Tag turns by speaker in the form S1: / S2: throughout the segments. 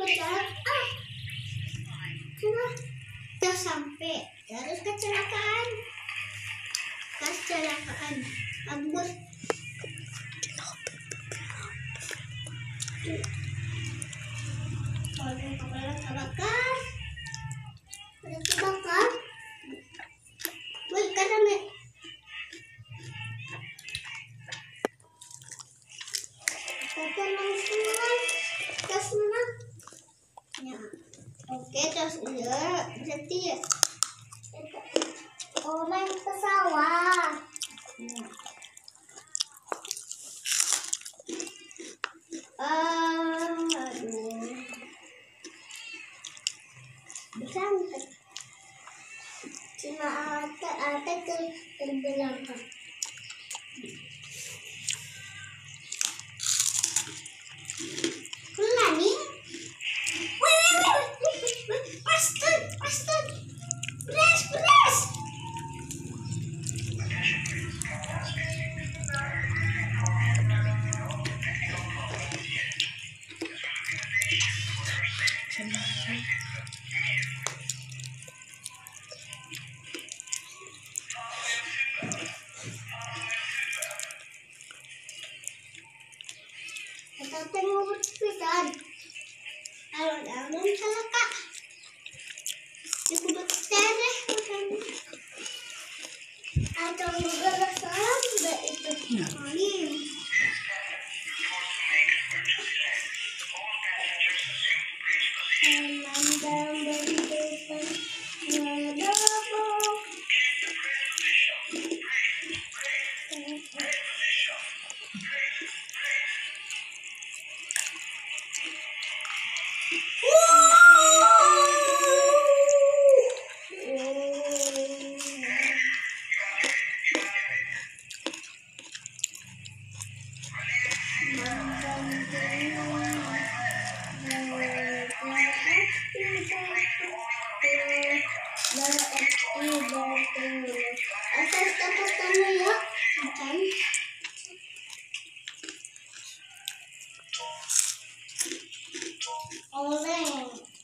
S1: jalan. Sudah sampai. Terus kecelakaan. Kabur. Kalau kepala terbakar. Udah terbakar. Woi, karena oke, terus berarti ya. Oh, main ke sawah. Aduh. Bisa nggak? Cuma ada terbelakang. Kulani. Pastun. Beres. Kita tengok pisan. Alon-alon salah kak. Dikuduk tereh bukan. Atau beberapa salam itu. Ini. Atas tempat kamu ya, makan. Oleng.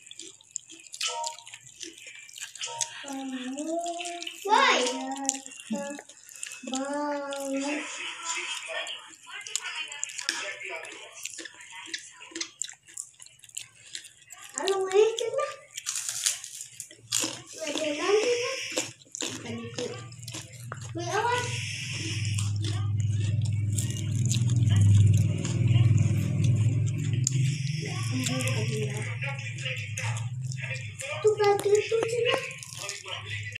S1: Kamu, woi, banget. Halo, itu mah. Wait, awas. Tuh batu itu cina.